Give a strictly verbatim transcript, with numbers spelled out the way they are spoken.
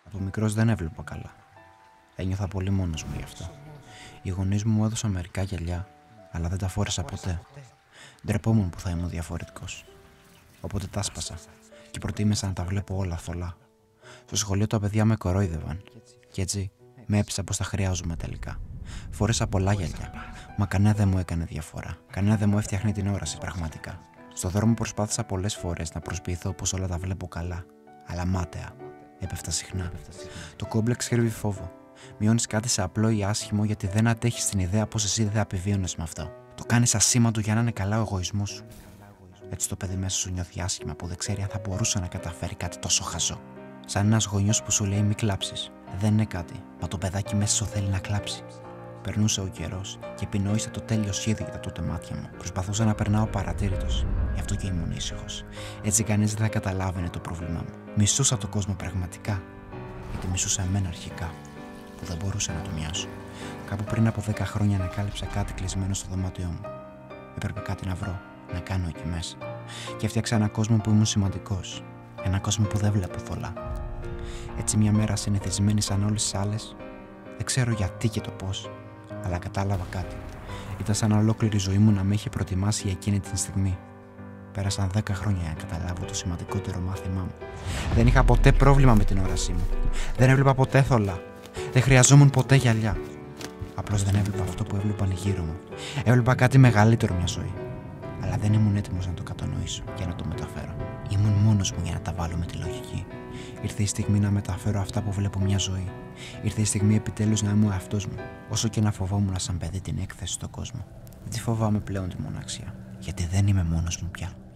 Από μικρός δεν έβλεπα καλά. Ένιωθα πολύ μόνος μου γι' αυτό. Οι γονείς μου μου έδωσαν μερικά γυαλιά, αλλά δεν τα φόρεσα ποτέ. Ντρεπόμουν που θα ήμουν διαφορετικός. Οπότε τα σπάσα και προτίμησα να τα βλέπω όλα θολά. Στο σχολείο τα παιδιά με κορόιδευαν, και έτσι με έπεισα πως τα χρειάζομαι τελικά. Φόρεσα πολλά γυαλιά, μα κανένα δεν μου έκανε διαφορά. Κανένα δεν μου έφτιαχνε την όραση πραγματικά. Στο δρόμο προσπάθησα πολλές φορές να προσποιηθώ πως όλα τα βλέπω καλά, αλλά μάταια. Έπεφτα συχνά. Το κόμπλεξ κρύβει φόβο. Μειώνεις κάτι σε απλό ή άσχημο γιατί δεν αντέχεις την ιδέα πως εσύ δεν θα επιβίωνες με αυτό. Το κάνεις ασήμαντο για να είναι καλά ο εγωισμός σου. Έτσι το παιδί μέσα σου νιώθει άσχημα που δεν ξέρει αν θα μπορούσε να καταφέρει κάτι τόσο χαζό. Σαν ένας γονιός που σου λέει μη κλάψεις. Δεν είναι κάτι, μα το παιδάκι μέσα σου θέλει να κλάψει. Περνούσε ο καιρός και επινόησα το τέλειο σχέδιο για τα τότε μάτια μου. Προσπαθούσα να περνάω παρατήρητος, γι' αυτό και ήμουν ήσυχος. Έτσι κανείς δεν θα καταλάβαινε το πρόβλημά μου. Μισούσα τον κόσμο πραγματικά, γιατί μισούσα εμένα αρχικά, που δεν μπορούσα να το μοιάσω. Κάπου πριν από δέκα χρόνια ανακάλυψα κάτι κλεισμένο στο δωμάτιό μου. Έπρεπε κάτι να βρω, να κάνω εκεί μέσα. Και έφτιαξα ένα κόσμο που ήμουν σημαντικός. Ένα κόσμο που δεν βλέπω θολά. Έτσι, μια μέρα συνηθισμένη σαν όλες τις άλλες, δεν ξέρω γιατί και το πώς, αλλά κατάλαβα κάτι. Ήταν σαν ολόκληρη η ζωή μου να με είχε προετοιμάσει για εκείνη την στιγμή. Πέρασαν δέκα χρόνια για να καταλάβω το σημαντικότερο μάθημά μου. Δεν είχα ποτέ πρόβλημα με την όρασή μου. Δεν έβλεπα ποτέ θολά. Δεν χρειαζόμουν ποτέ γυαλιά. Απλώς δεν έβλεπα αυτό που έβλεπαν γύρω μου. Έβλεπα κάτι μεγαλύτερο μια ζωή. Αλλά δεν ήμουν έτοιμος να το κατανοήσω και να το μεταφέρω. Ήμουν μόνος μου για να τα βάλω με τη λογική. Ήρθε η στιγμή να μεταφέρω αυτά που βλέπω μια ζωή. Ήρθε η στιγμή επιτέλους να είμαι ο εαυτός μου. Όσο και να φοβόμουν σαν παιδί την έκθεση στον κόσμο, δεν τη φοβάμαι πλέον τη μοναξιά. Γιατί δεν είμαι μόνος μου πια.